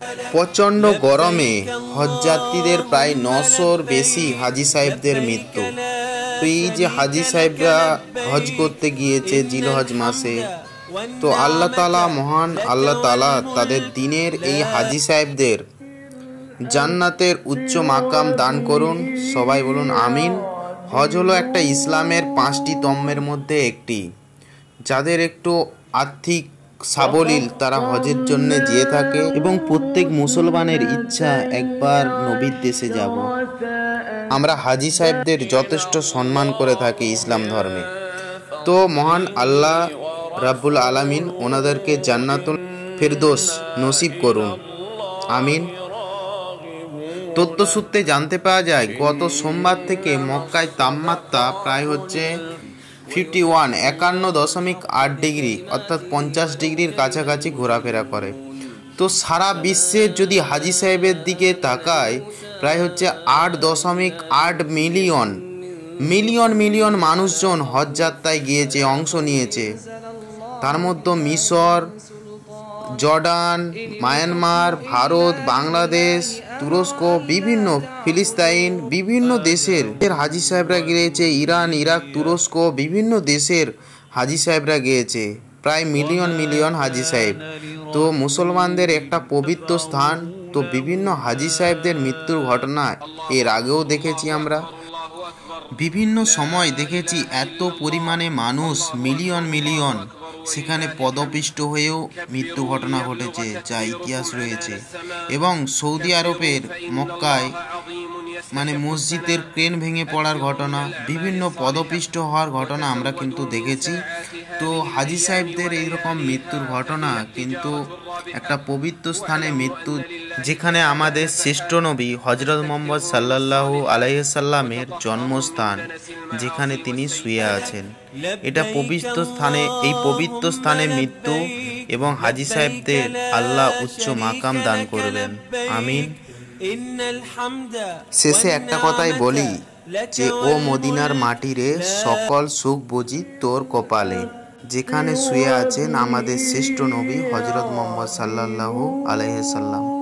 প্রচণ্ড গরমে হজযাত্রীদের প্রায় 900-র বেশি হাজি সাহেবদের মৃত্যু। তো এই যে হাজি সাহেবরা হজ করতে গিয়েছে জিলহজ মাসে, তো আল্লাহ তাআলা, মহান আল্লাহ তাআলা তাদের দিনের এই হাজি সাহেবদের জান্নাতের উচ্চ মাকাম দান করুন। সবাই বলুন আমিন। হজ হলো একটা ইসলামের 5টি স্তম্ভের মধ্যে একটি। যাদের একটু আর্থিক সাবলীল তারা হজের জন্য যেয়ে থাকে, এবং প্রত্যেক মুসলমানের ইচ্ছা একবার নবীর দেশে যাব। আমরা হাজি সাহেবদের যথেষ্ট সম্মান করে থাকি ইসলাম ধর্মে। তো মহান আল্লাহ রাব্বুল আলামিন ওনাদেরকে জান্নাতুল ফেরদৌস নসিব করুন, আমিন। তথ্যসূত্রে জানতে পাওয়া যায় গত সোমবার থেকে মক্কায় তাপমাত্রা প্রায় হচ্ছে 51.8 ডিগ্রি অর্থাৎ 50 ডিগ্রির কাছাকাছি ঘোরাফেরা করে। তো সারা বিশ্বে যদি হাজি সাহেবের দিকে তাকায়, প্রায় হচ্ছে 8.8 মিলিয়ন মানুষজন হজ যাত্রায় গিয়েছে, অংশ নিয়েছে। তার মধ্যে মিশর, জর্ডান, মায়ানমার, ভারত, বাংলাদেশ, তুরস্ক, বিভিন্ন ফিলিস্তাইন, বিভিন্ন দেশের হাজি সাহেবরা গিয়েছে। ইরান, ইরাক, তুরস্ক, বিভিন্ন দেশের হাজি সাহেবরা গিয়েছে, প্রায় মিলিয়ন হাজি সাহেব। তো মুসলমানদের একটা পবিত্র স্থান। তো বিভিন্ন হাজি সাহেবদের মৃত্যুর ঘটনা এর আগেও দেখেছি আমরা, বিভিন্ন সময় দেখেছি। এত পরিমাণে মানুষ মিলিয়ন সেখানে পদপিষ্ট হয়েও মৃত্যু ঘটনা ঘটেছে, যা ইতিহাস রয়েছে। এবং সৌদি আরবের মক্কায় মসজিদের ক্রেন ভেঙে পড়ার ঘটনা, বিভিন্ন পদপিষ্ট হওয়ার ঘটনা আমরা কিন্তু দেখেছি। তো হাজি সাহেবদের এইরকম মৃত্যুর ঘটনা কিন্তু একটা পবিত্র স্থানে মৃত্যু, যেখানে আমাদের শ্রেষ্ঠ নবী হযরত মুহাম্মদ সাল্লাল্লাহু আলাইহি সাল্লামের জন্মস্থান, যেখানে তিনি শুয়ে আছেন। এটা পবিত্র স্থানে, এই পবিত্র স্থানে মৃত্যু, এবং হাজি সাহেবদের আল্লাহ উচ্চ মাকাম দান করবেন, আমিন। শেষে একটা কথাই বলি যে, ও মদিনার মাটিরে সকল সুখ বুঝি তোর কপালে, যেখানে শুয়ে আছেন আমাদের শ্রেষ্ঠ নবী হযরত মুহাম্মদ সাল্লাল্লাহু আলাইহি সাল্লাম।